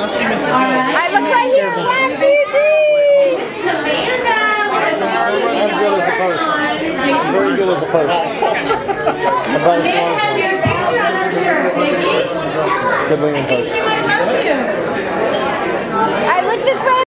I look right here on TV. I'm good as a post. I'm very good as a post. About as long as good leaning post. I look this way.